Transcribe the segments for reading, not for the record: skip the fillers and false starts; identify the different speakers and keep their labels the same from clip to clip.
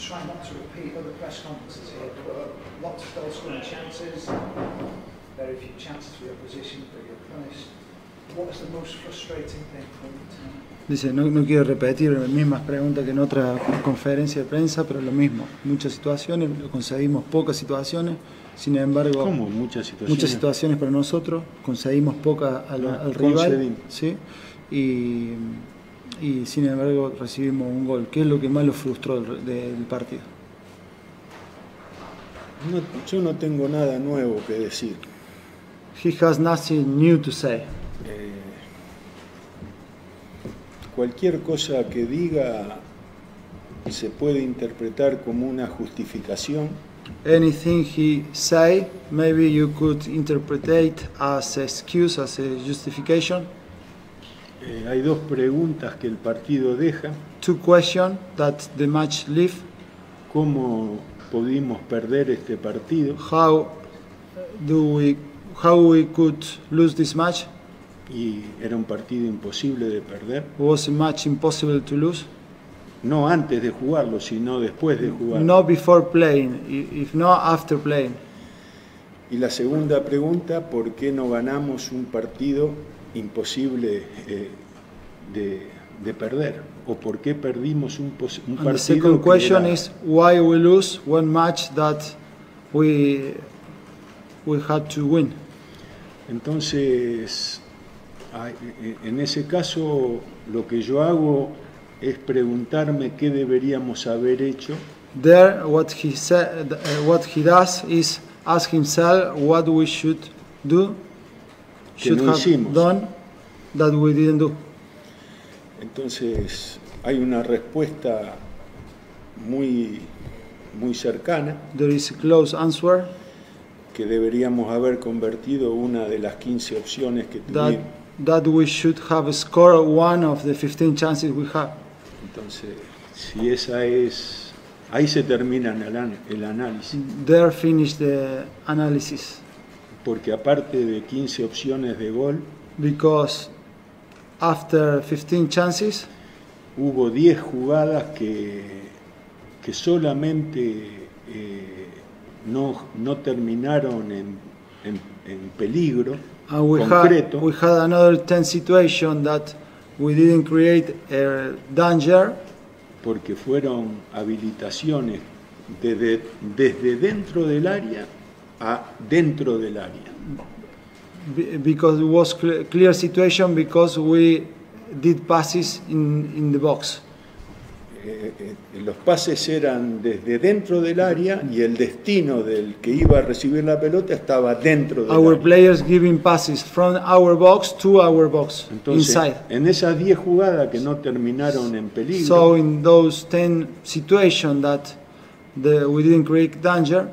Speaker 1: try not to repeat other press conferences here, but lots of goal scoring chances, very few chances for the opposition, but you're punished. What is the most frustrating thing for you tonight?
Speaker 2: Dice, no quiero repetir las mismas preguntas que en otra conferencia de prensa, pero lo mismo. Muchas situaciones, conseguimos pocas situaciones, sin embargo...
Speaker 3: ¿Cómo? Muchas situaciones.
Speaker 2: Muchas situaciones para nosotros, conseguimos pocas al rival, ¿sí? Y sin embargo recibimos un gol. ¿Qué es lo que más lo frustró del partido?
Speaker 3: Yo no tengo nada nuevo que decir.
Speaker 2: He has nothing new to say.
Speaker 3: Cualquier cosa que diga se puede interpretar como una justificación.
Speaker 2: Anything he say, maybe you could interpret it as an excuse, as a justification.
Speaker 3: Hay dos preguntas que el partido deja.
Speaker 2: Two questions that the match leave.
Speaker 3: ¿Cómo pudimos perder este partido?
Speaker 2: How we could lose this match?
Speaker 3: Y era un partido imposible de perder.
Speaker 2: Was a match impossible to lose?
Speaker 3: No antes de jugarlo, sino después de jugarlo.
Speaker 2: Not before playing, if not after playing.
Speaker 3: Y la segunda pregunta, ¿por qué no ganamos un partido imposible de perder? ¿O por qué perdimos un partido?
Speaker 2: The second question is why we lose one match that we had to win.
Speaker 3: Entonces, en ese caso, lo que yo hago es preguntarme qué deberíamos haber hecho.
Speaker 2: There, what he does is ask himself what we should do, should have done that we didn't do.
Speaker 3: Entonces, hay una respuesta muy cercana.
Speaker 2: There is a close answer.
Speaker 3: Que deberíamos haber convertido una de las 15 opciones que tuvimos.
Speaker 2: That we should have scored one of the 15 chances we have.
Speaker 3: Entonces, si esa es, ahí se termina el análisis.
Speaker 2: There finish the analysis.
Speaker 3: Porque aparte de 15 opciones de gol,
Speaker 2: because after 15 chances,
Speaker 3: hubo 10 jugadas que solamente no terminaron en peligro concreto.
Speaker 2: We had another 10 situations that we didn't create a danger.
Speaker 3: Porque fueron habilitaciones desde dentro del área a dentro del área.
Speaker 2: Because it was clear situation because we did passes in the box.
Speaker 3: Los pases eran desde dentro del área y el destino del que iba a recibir la pelota estaba dentro del área.
Speaker 2: Our players giving passes from our box to our box.
Speaker 3: Entonces,
Speaker 2: inside. En
Speaker 3: esas 10 jugadas que no terminaron en peligro.
Speaker 2: So in those 10 situations that we didn't create danger.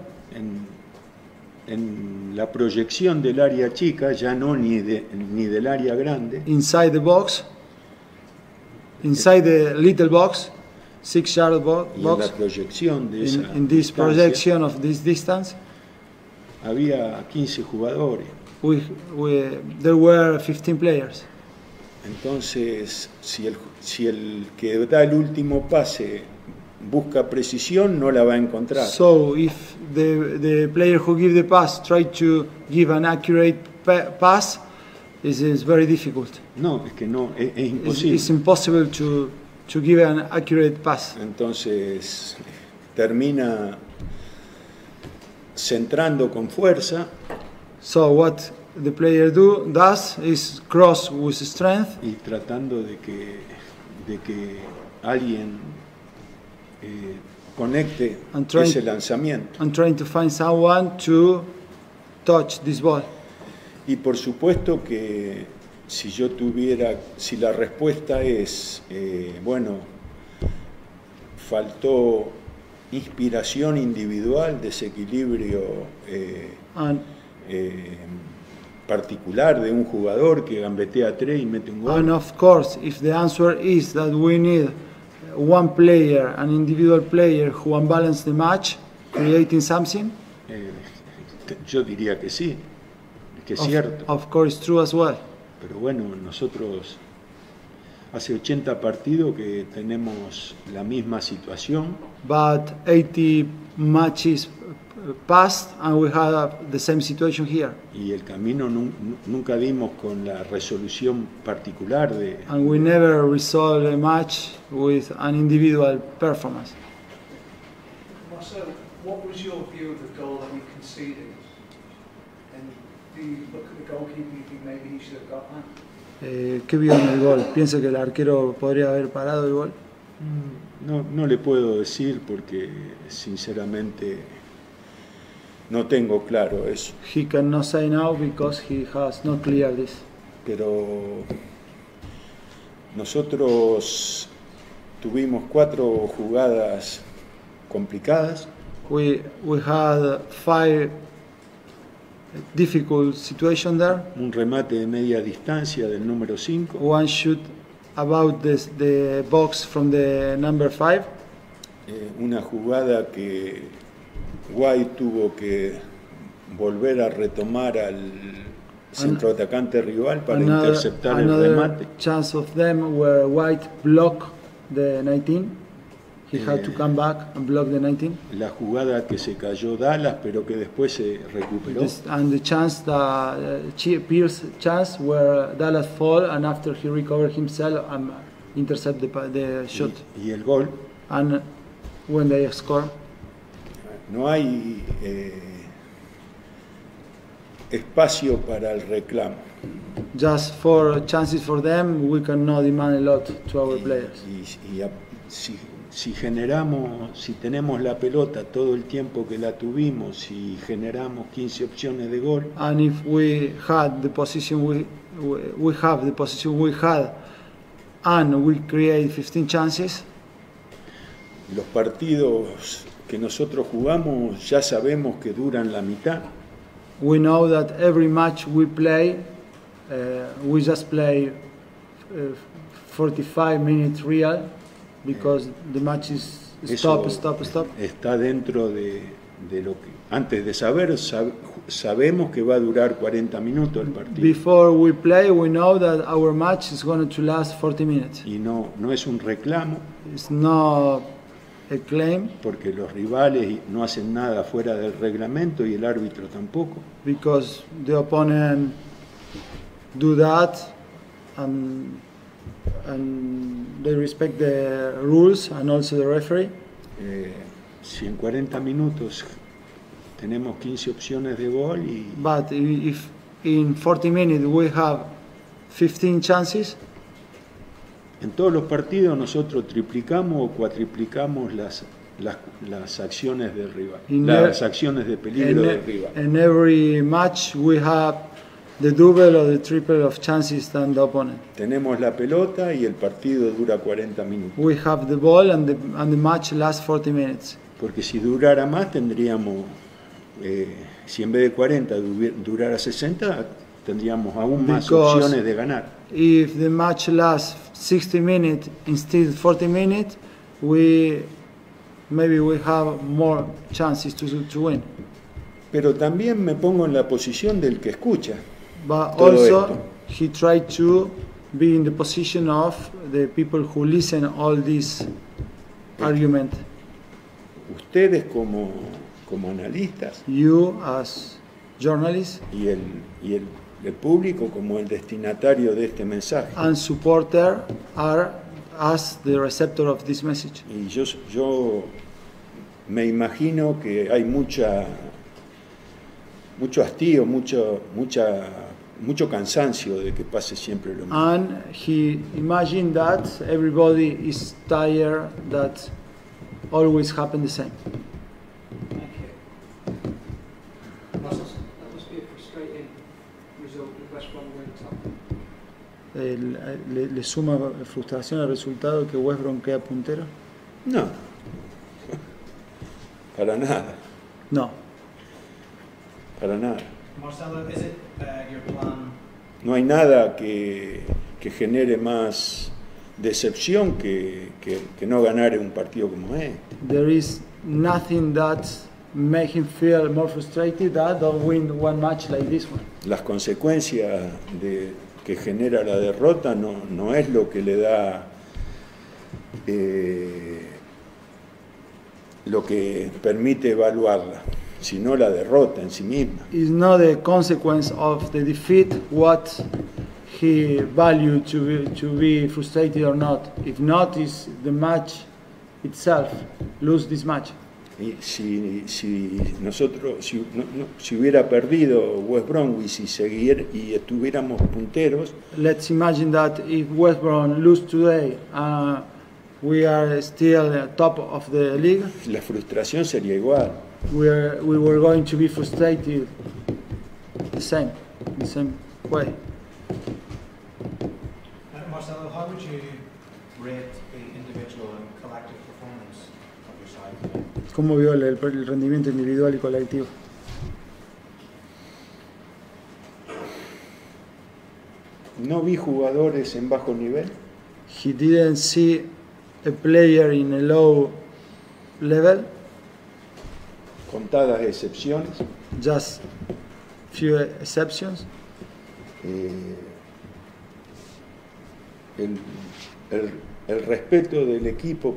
Speaker 3: En la proyección del área chica, ya no ni del área grande.
Speaker 2: Inside the box. Inside the little box. 6-yard box.
Speaker 3: Y en la proyección de esa
Speaker 2: in this projection of this distance,
Speaker 3: había 15 jugadores.
Speaker 2: There were 15 players.
Speaker 3: Entonces, si el que da el último pase busca precisión, no la va a encontrar.
Speaker 2: So if the player who gives the pass try to give an accurate pass, it is very difficult.
Speaker 3: No, es que no, es imposible.
Speaker 2: It's impossible to give an accurate pass.
Speaker 3: Entonces termina centrando con fuerza.
Speaker 2: So what the player does is cross with strength.
Speaker 3: Y tratando de que alguien conecte ese lanzamiento.
Speaker 2: And trying to find someone to touch this ball.
Speaker 3: Y por supuesto que si la respuesta es, faltó inspiración individual, desequilibrio particular de un jugador que gambetea 3 y mete un gol.
Speaker 2: And of course, if the answer is that we need one player, an individual player who unbalances the match, creating something,
Speaker 3: yo diría que sí, que es cierto.
Speaker 2: Of course, true as well.
Speaker 3: Pero bueno, nosotros Hace 80 partidos que tenemos la misma situación.
Speaker 2: But 80 matches passed and we had the same situation here.
Speaker 3: Y el camino nunca dimos con la resolución particular de...
Speaker 2: And we never resolved a match with an individual performance.
Speaker 1: Marcel, what was your view of the goal that we conceded? And do you look at the goalkeeper and think maybe he should have got that?
Speaker 2: ¿Qué vio en el gol? ¿Piensa que el arquero podría haber parado el gol?
Speaker 3: No le puedo decir porque sinceramente no tengo claro eso.
Speaker 2: He cannot say now because he has not cleared this.
Speaker 3: Pero nosotros tuvimos 4 jugadas complicadas.
Speaker 2: We had 5 difficult situations there.
Speaker 3: Un remate de media distancia del número 5.
Speaker 2: One shoot about the box from the number 5.
Speaker 3: Una jugada que White tuvo que volver a retomar al centroatacante rival para interceptar el remate.
Speaker 2: Chance of them where White blocked the 19. He had to come back and block the 19.
Speaker 3: La jugada que se cayó Dallas, pero que después se recuperó.
Speaker 2: And the chance, Pierce chance where Dallas fall and after he recovered himself and intercept the shot.
Speaker 3: Y el gol.
Speaker 2: And when they score.
Speaker 3: No hay espacio para el reclamo.
Speaker 2: Just for chances for them, we cannot demand a lot to our players.
Speaker 3: Si tenemos la pelota todo el tiempo que la tuvimos, si generamos 15 opciones de gol.
Speaker 2: And if we had the position we have the position we had, and we create 15 chances.
Speaker 3: Los partidos que nosotros jugamos ya sabemos que duran la mitad.
Speaker 2: We know that every match we play, we just play 45 minutes real. Because the match is stop.
Speaker 3: Está dentro de lo que antes de sabemos que va a durar 40 minutos el partido.
Speaker 2: Before we play, we know that our match is going to last 40 minutes.
Speaker 3: Y no es un reclamo.
Speaker 2: It's not a claim.
Speaker 3: Porque los rivales no hacen nada fuera del reglamento y el árbitro tampoco.
Speaker 2: Because the opponent do that and they respect the rules and also the referee.
Speaker 3: Si en 40 minutos tenemos 15 opciones de gol
Speaker 2: But if in 40 minutes we have 15 chances.
Speaker 3: En todos los partidos nosotros triplicamos o cuatriplicamos las acciones del rival, las acciones de peligro del rival.
Speaker 2: In every match we have the double or the triple of chances than the opponent.
Speaker 3: Tenemos la pelota y el partido dura 40 minutos.
Speaker 2: We have the ball and the match lasts 40 minutes.
Speaker 3: Porque si durara más tendríamos, si en vez de 40 durara 60, tendríamos aún más opciones de ganar.
Speaker 2: If the match lasts 60 minutes instead of 40 minutes, maybe we have more chances to win.
Speaker 3: Pero también me pongo en la posición del que escucha.
Speaker 2: But also, he tried to be in the position of the people who listen all this argument.
Speaker 3: Ustedes como analistas.
Speaker 2: You as journalists.
Speaker 3: Y el público como el destinatario de este mensaje.
Speaker 2: And supporter are as the receptor of this message.
Speaker 3: Y yo me imagino que hay mucho hastío, mucho cansancio de que pase siempre lo mismo.
Speaker 2: And he imagined that everybody is tired, that always happen the same.
Speaker 1: Thank you. That must be a frustrating result with West Brom going top.
Speaker 2: ¿Le suma frustración al resultado que West Brom queda puntero?
Speaker 3: No, para nada.
Speaker 2: No.
Speaker 3: Para nada.
Speaker 1: Marcelo, is it your plan?
Speaker 3: No hay nada que genere más decepción que no ganar un partido como este.
Speaker 2: There is nothing that make him feel more frustrated that don't win one match like this one.
Speaker 3: Las consecuencias que genera la derrota no es lo que le da lo que permite evaluarla, sino la derrota en sí misma.
Speaker 2: It's not the consequence of the defeat what he valued to be frustrated or not. If not, is the match itself, lose this match.
Speaker 3: Y si hubiera perdido West Bromwich y estuviéramos punteros,
Speaker 2: let's imagine that if West Brom lose today, we are still top of the league.
Speaker 3: La frustración sería igual.
Speaker 2: We were going to be frustrated the same way.
Speaker 4: Marcelo, how would you rate the individual and collective performance of your side?
Speaker 2: ¿Cómo vio el rendimiento individual y colectivo?
Speaker 3: No vi jugadores en bajo nivel.
Speaker 2: He didn't see a player in a low level.
Speaker 3: Contadas excepciones.
Speaker 2: Just few exceptions.
Speaker 3: El respeto del equipo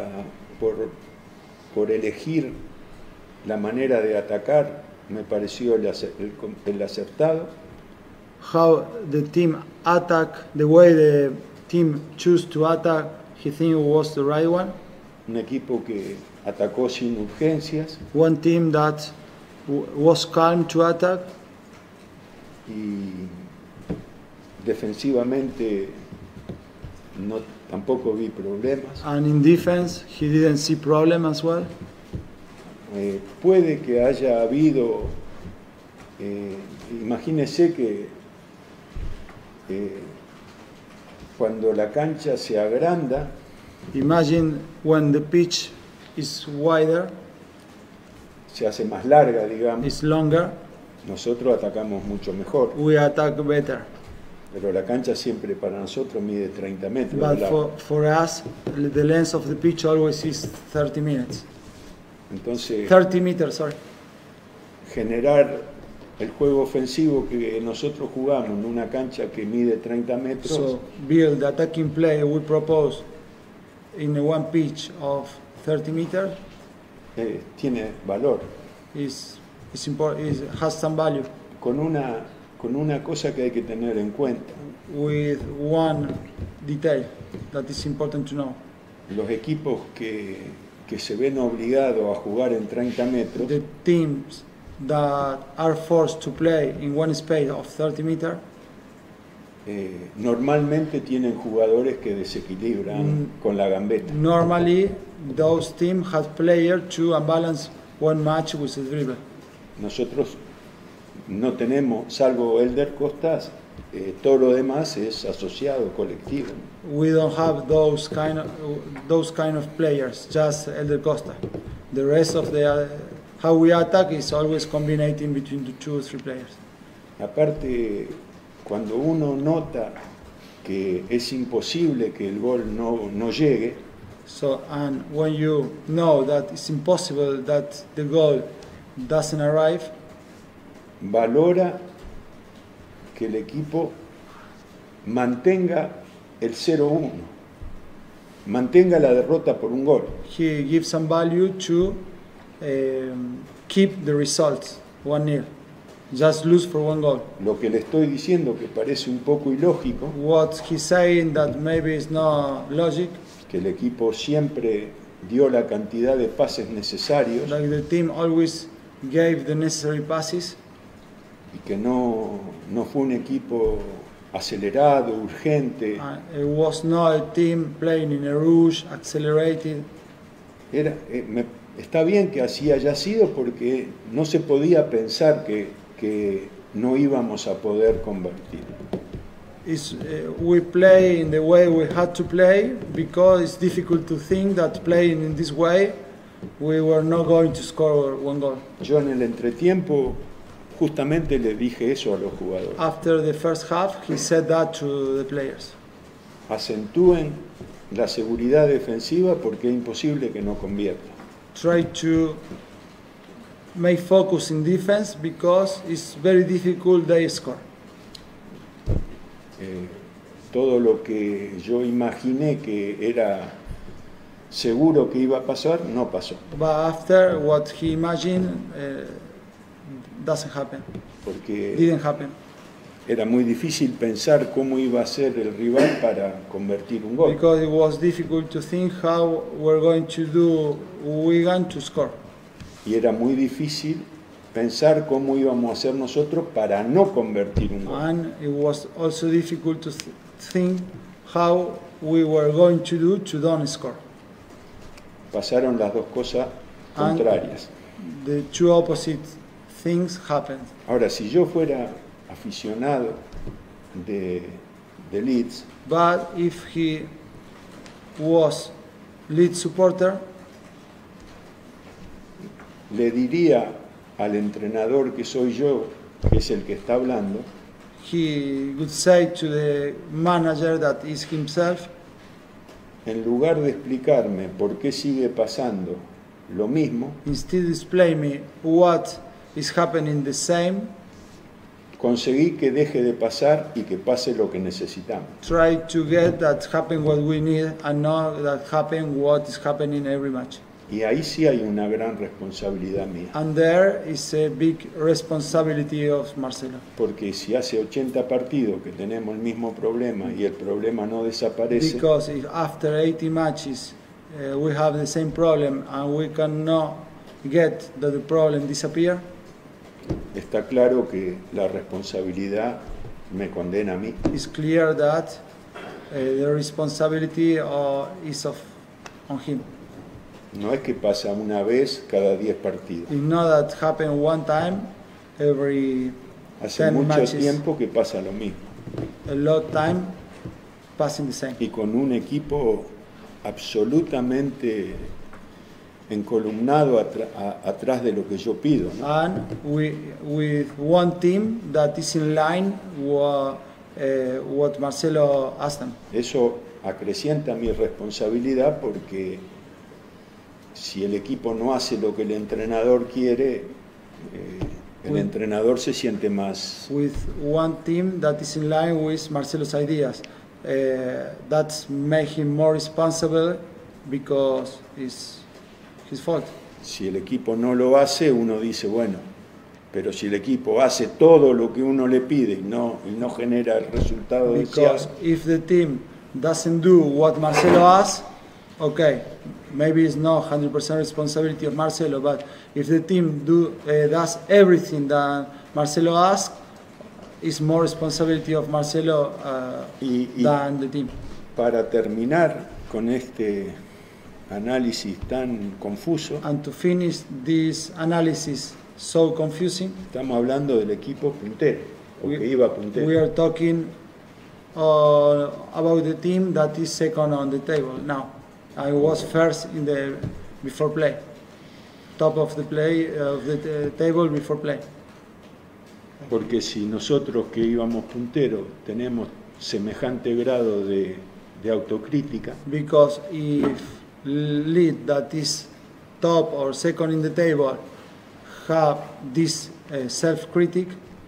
Speaker 3: por elegir la manera de atacar me pareció el acertado.
Speaker 2: How the team attack, the way the team choose to attack, he think was the right one.
Speaker 3: Un equipo que atacó sin urgencias.
Speaker 2: One team that was calm to attack.
Speaker 3: Y defensivamente tampoco vi problemas.
Speaker 2: And in defense, he didn't see problem as well.
Speaker 3: Puede que haya habido, imagínese que cuando la cancha se agranda,
Speaker 2: imagine when the pitch is wider,
Speaker 3: se hace más larga, digamos,
Speaker 2: is longer,
Speaker 3: nosotros atacamos mucho mejor.
Speaker 2: We attack better.
Speaker 3: Pero la cancha siempre para nosotros mide 30 metros.
Speaker 2: But for us, the length of the pitch always is 30 minutes.
Speaker 3: Entonces,
Speaker 2: 30 meters, sorry.
Speaker 3: Generar el juego ofensivo que nosotros jugamos en una cancha que mide 30 metros.
Speaker 2: So, build the attacking play we propose in one pitch of 30 meters.
Speaker 3: Tiene valor.
Speaker 2: Has some value.
Speaker 3: Con una cosa que hay que tener en cuenta.
Speaker 2: With one detail that is important to know.
Speaker 3: Los equipos que se ven obligados a jugar en 30 metros.
Speaker 2: The teams that are forced to play in one space of 30 meters.
Speaker 3: Normalmente tienen jugadores que desequilibran con la gambeta.
Speaker 2: Normally, those teams have players to balance one match with a dribble.
Speaker 3: Nosotros no tenemos, salvo Elder Costas, todo lo demás es asociado, colectivo.
Speaker 2: We don't have those kind of players, just Elder Costa. The rest of how we attack is always combinating between the 2 or 3 players.
Speaker 3: Aparte, cuando uno nota que es imposible que el gol no llegue,
Speaker 2: and when you know that it's impossible that the goal doesn't arrive,
Speaker 3: valora que el equipo mantenga el 0-1, mantenga la derrota por un gol.
Speaker 2: He gives some value to keep the results 1-0, just lose for 1 goal.
Speaker 3: Lo que le estoy diciendo que parece un poco ilógico.
Speaker 2: What he's saying that maybe is not logic.
Speaker 3: Que el equipo siempre dio la cantidad de pases necesarios.
Speaker 2: Like the team always gave the necessary passes.
Speaker 3: Y que no fue un equipo acelerado, urgente.
Speaker 2: It was not a team playing in a rush, accelerated.
Speaker 3: Está bien que así haya sido porque no se podía pensar que no íbamos a poder convertir.
Speaker 2: We play in the way we had to play because it's difficult to think that playing in this way we were not going to score 1 goal.
Speaker 3: Yo en el entretiempo justamente le dije eso a los jugadores.
Speaker 2: After the first half, he said that to the players.
Speaker 3: Acentúen la seguridad defensiva porque es imposible que no conviertan.
Speaker 2: Try to make focus in defense because it's very difficult they score.
Speaker 3: todo lo que yo imaginé que era seguro que iba a pasar, no pasó.
Speaker 2: But after what he imagined doesn't happen,
Speaker 3: Porque
Speaker 2: didn't happen.
Speaker 3: era muy difícil pensar cómo iba a ser el rival para convertir un gol.
Speaker 2: Because it was difficult to think how we're going to do Wigan to score.
Speaker 3: Y era muy difícil pensar cómo íbamos a hacer nosotros para no convertir un gol.
Speaker 2: And it was also difficult to think how we were going to do to don't score.
Speaker 3: Pasaron las dos cosas
Speaker 2: And
Speaker 3: contrarias.
Speaker 2: the two opposite things happened.
Speaker 3: Ahora, si yo fuera aficionado de Leeds,
Speaker 2: But if he was Leeds supporter,
Speaker 3: le diría al entrenador que soy yo, que es el que está hablando,
Speaker 2: he would say to the manager that is himself,
Speaker 3: en lugar de explicarme por qué sigue pasando lo mismo,
Speaker 2: instead display me what is happening the same,
Speaker 3: conseguí que deje de pasar y que pase lo que necesitamos.
Speaker 2: try to get that happen what we need and not that happen what is happening every match.
Speaker 3: Y ahí sí hay una gran responsabilidad mía,
Speaker 2: And there is a big responsibility of Marcelo.
Speaker 3: porque si hace 80 partidos que tenemos el mismo problema y el problema no desaparece,
Speaker 2: Because if after 80 matches we have the same problem and we cannot get that the problem disappear,
Speaker 3: está claro que la responsabilidad me condena a mí.
Speaker 2: it's clear that the responsibility is on him.
Speaker 3: No es que pasa una vez cada 10 partidos.
Speaker 2: It's not that happen one time every
Speaker 3: Hace
Speaker 2: 10
Speaker 3: mucho
Speaker 2: matches,
Speaker 3: tiempo que pasa lo mismo.
Speaker 2: a lot time passing the same.
Speaker 3: Y con un equipo absolutamente encolumnado atrás de lo que yo pido, ¿no?
Speaker 2: And with one team that is in line what Marcelo asked them.
Speaker 3: Eso acrecienta mi responsabilidad porque si el equipo no hace lo que el entrenador quiere, el entrenador se siente más.
Speaker 2: With one team that is in line with Marcelo's ideas, that's make him more responsible because it's his fault.
Speaker 3: Si el equipo no lo hace, uno dice, bueno, pero si el equipo hace todo lo que uno le pide y no genera el resultado
Speaker 2: Because
Speaker 3: deseado,
Speaker 2: if the team doesn't do what Marcelo asks, okay, maybe it's not 100% responsibility of Marcelo, but if the team does everything that Marcelo asks, it's more responsibility of Marcelo
Speaker 3: y
Speaker 2: than the team.
Speaker 3: para terminar con este análisis tan confuso,
Speaker 2: And to finish this analysis so confusing,
Speaker 3: estamos hablando del equipo puntero, o que iba puntero.
Speaker 2: we are talking about the team that is second on the table now. I was first in the before play, top of the play of the table before play.
Speaker 3: Porque si nosotros que íbamos punteros tenemos semejante grado de autocrítica,
Speaker 2: Because if lead that is top or second in the table have this self-critic,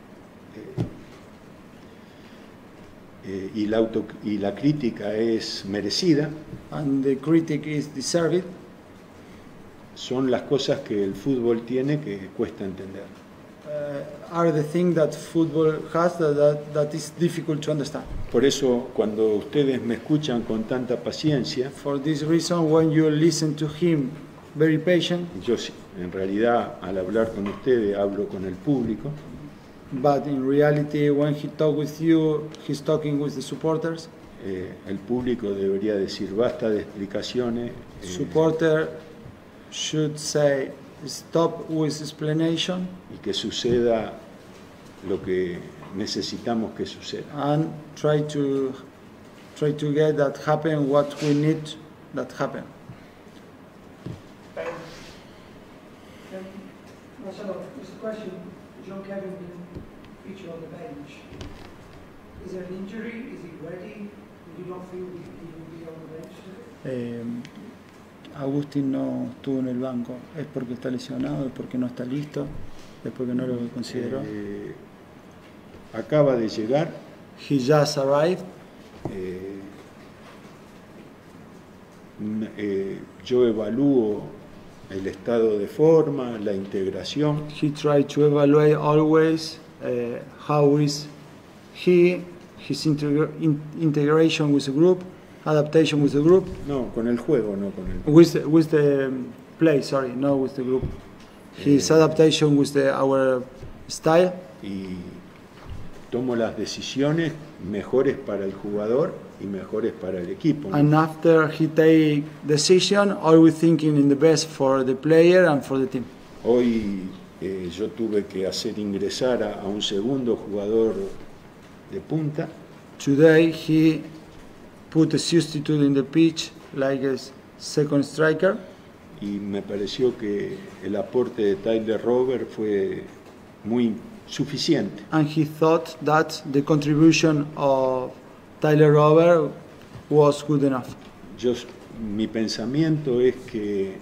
Speaker 3: y la crítica es merecida,
Speaker 2: and the critic is deserved,
Speaker 3: son las cosas que el fútbol tiene que cuesta entender.
Speaker 2: are the things that football has that is difficult to understand.
Speaker 3: Por eso, cuando ustedes me escuchan con tanta paciencia,
Speaker 2: For this reason, when you listen to him very patient,
Speaker 3: yo en realidad al hablar con ustedes hablo con el público,
Speaker 2: but in reality, when he talks with you, he's talking with the supporters.
Speaker 3: el público debería decir basta de explicaciones,
Speaker 2: Supporter should say stop with explanation
Speaker 3: y que suceda lo que necesitamos que suceda.
Speaker 2: and try to get that happen what we need that happen.
Speaker 5: Marcelo, just a question. John Kevin didn't feature on the bench. Is there an injury? Is he ready? Did you not feel he would be on the bench today?
Speaker 2: Agustín no estuvo en el banco. ¿Es porque está lesionado? ¿Es porque no está listo? ¿Es porque no lo consideró?
Speaker 3: Acaba de llegar
Speaker 2: He just arrived.
Speaker 3: Yo evalúo el estado de forma, la integración,
Speaker 2: He tried to evaluate always how is his integration with the group, adaptation with the group,
Speaker 3: no, con el juego, no con el...
Speaker 2: with the play, sorry, not with the group. His adaptation with our style,
Speaker 3: Y tomo las decisiones mejores para el jugador y mejores para el equipo, ¿no?
Speaker 2: and after he take decision, always thinking in the best for the player and for the team.
Speaker 3: Hoy yo tuve que hacer ingresar a un segundo jugador de punta
Speaker 2: Today he put a substitute in the pitch like a second striker,
Speaker 3: y me pareció que el aporte de Tyler Robert fue muy suficiente.
Speaker 2: and he thought that the contribution of Tyler Robert was good enough.
Speaker 3: Mi pensamiento es que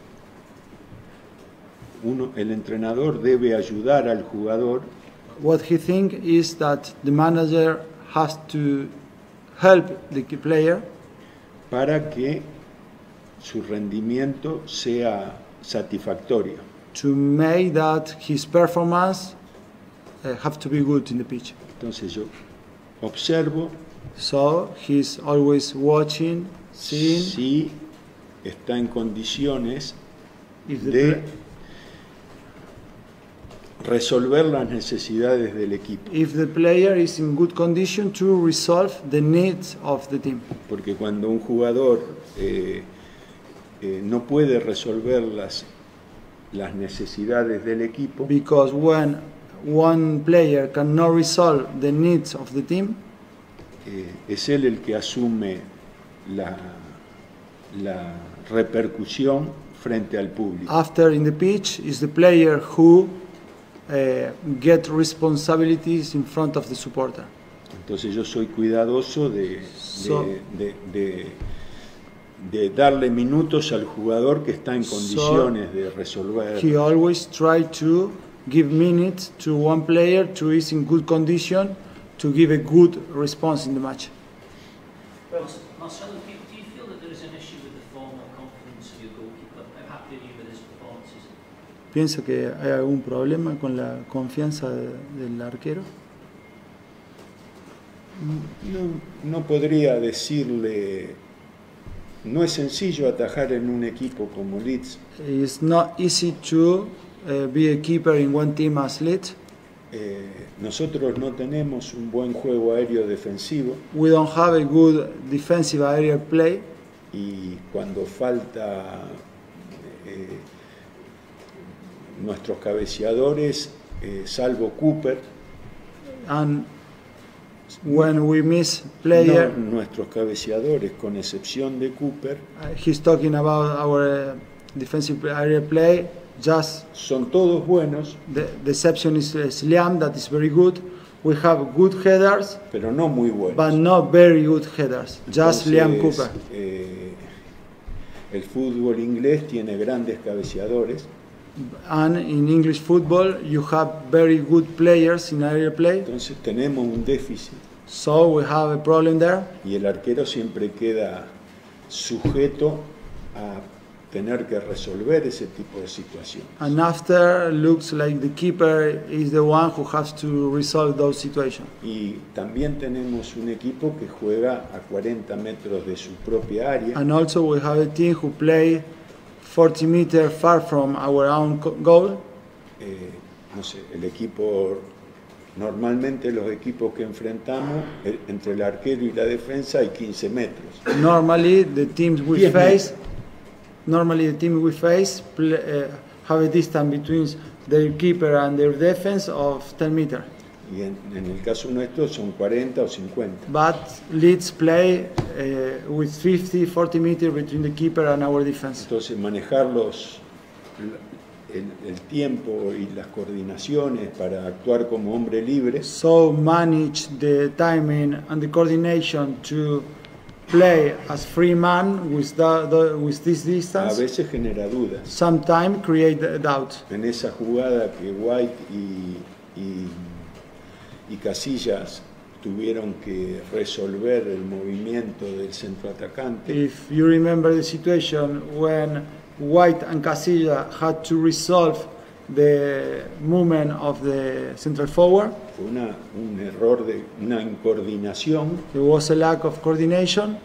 Speaker 3: el entrenador debe ayudar al jugador
Speaker 2: What he thinks is that the manager has to help the key player
Speaker 3: para que su rendimiento sea satisfactorio.
Speaker 2: to make that his performance have to be good in the pitch.
Speaker 3: Entonces yo observo
Speaker 2: So he's always watching, seeing
Speaker 3: si está en condiciones
Speaker 2: if the
Speaker 3: de resolver las necesidades del equipo.
Speaker 2: if the player is in good condition to resolve the needs of the team.
Speaker 3: Porque cuando un jugador no puede resolver las necesidades del equipo,
Speaker 2: Because when one player cannot resolve the needs of the team,
Speaker 3: es él el que asume la repercusión frente al público.
Speaker 2: after in the pitch is the player who get responsibilities in front of the supporter.
Speaker 3: Entonces yo soy cuidadoso
Speaker 2: So-
Speaker 3: de darle minutos al jugador que está en condiciones de resolver.
Speaker 2: He always try to give minutes to one player who is in good condition to give a good response in the match.
Speaker 6: Marcelo, do you feel that there is an issue with the form or confidence of your goalkeeper? How happy are you with his performances?
Speaker 2: ¿Piensa que hay algún problema con la confianza del arquero?
Speaker 3: No podría decirle, no es sencillo atajar en un equipo como Leeds.
Speaker 2: It's not easy to be a keeper in one team as Leeds.
Speaker 3: Nosotros no tenemos un buen juego aéreo defensivo
Speaker 2: We don't have a good defensive area play,
Speaker 3: y cuando falta nuestros cabeceadores, salvo Cooper,
Speaker 2: and when we miss player,
Speaker 3: no, nuestros cabeceadores, con excepción de Cooper,
Speaker 2: he's talking about our defensive area play. Just
Speaker 3: son todos buenos,
Speaker 2: the exception is Liam, that is very good. We have good headers,
Speaker 3: pero no muy buenos.
Speaker 2: but not very good headers. Just Liam
Speaker 3: Entonces,
Speaker 2: Cooper.
Speaker 3: El fútbol inglés tiene grandes cabeceadores,
Speaker 2: And in English football, you have very good players in area play.
Speaker 3: entonces tenemos un déficit
Speaker 2: So we have a problem there.
Speaker 3: y el arquero siempre queda sujeto a tener que resolver ese tipo de situaciones.
Speaker 2: And after, looks like the keeper is the one who has to resolve those situations.
Speaker 3: Y también tenemos un equipo que juega a 40 metros de su propia área,
Speaker 2: And also we have a team who play 40 meters far from our own goal.
Speaker 3: no sé, el equipo, normalmente los equipos que enfrentamos, entre el arquero y la defensa hay 15 metros.
Speaker 2: Normally the teams we
Speaker 3: 10
Speaker 2: face, have a distance between their keeper and their defense of 10 meters.
Speaker 3: Y en el caso nuestro son 40 o 50.
Speaker 2: But Leeds play with 50, 40 meters between the keeper and our defense.
Speaker 3: Entonces manejar el tiempo y las coordinaciones para actuar como hombre libre
Speaker 2: So manage the timing and the coordination to play as free man with this
Speaker 3: a
Speaker 2: distance.
Speaker 3: veces genera dudas.
Speaker 2: Sometimes create doubt.
Speaker 3: En esa jugada que White y Casillas tuvieron que resolver el movimiento del centroatacante.
Speaker 2: If you remember the situation when White and Casilla had to resolve the movement of the central forward,
Speaker 3: Fue un error de una incoordinación
Speaker 2: there was a lack of coordination.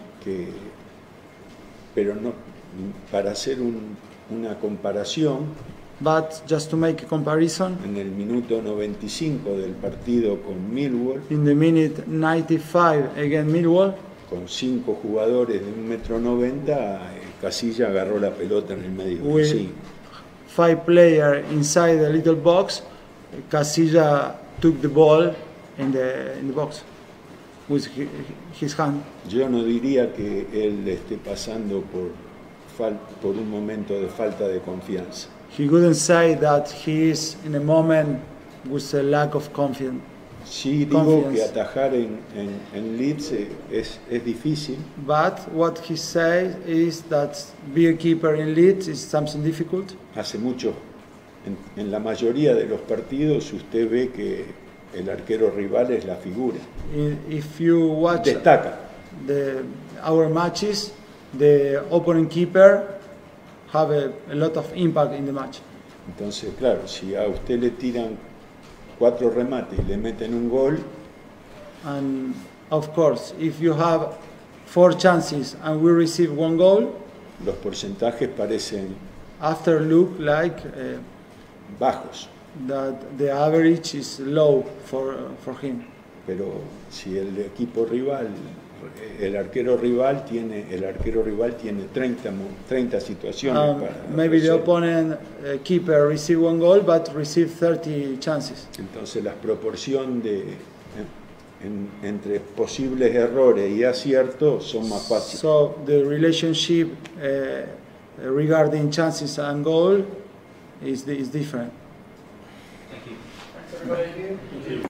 Speaker 3: Pero no, para hacer una comparación,
Speaker 2: But just to make a comparison,
Speaker 3: en el minuto 95 del partido con Millwall,
Speaker 2: in the minute 95 against Millwall,
Speaker 3: con 5 jugadores de 1,90 m, Casilla agarró la pelota en el medio.
Speaker 2: with
Speaker 3: Sí,
Speaker 2: 5 players inside the little box, Casilla took the ball in the box with his hand.
Speaker 3: yo no diría que él esté pasando por un momento de falta de confianza.
Speaker 2: He couldn't say that he is in a moment with a lack of confidence.
Speaker 3: Sí digo que
Speaker 2: Confiance.
Speaker 3: atajar en Leeds es difícil,
Speaker 2: But what he says is that be a keeper in Leeds is something difficult.
Speaker 3: hace mucho, en la mayoría de los partidos usted ve que el arquero rival es la figura,
Speaker 2: If you watch
Speaker 3: destaca.
Speaker 2: our matches, the opponent keeper have a lot of impact in the match.
Speaker 3: Entonces, claro, si a usted le tiran 4 remates y le meten un gol,
Speaker 2: And of course, if you have 4 chances and we receive 1 goal,
Speaker 3: los porcentajes parecen
Speaker 2: after look like
Speaker 3: bajos,
Speaker 2: that the average is low for him.
Speaker 3: pero si el equipo rival, el arquero rival tiene 30 situaciones para
Speaker 2: Maybe the
Speaker 3: resolver.
Speaker 2: opponent keeper receive 1 goal but receive 30 chances.
Speaker 3: Entonces la proporción entre posibles errores y aciertos son más fáciles.
Speaker 2: So the relationship regarding chances and goal is different.
Speaker 6: Thank you.
Speaker 1: Thanks everybody.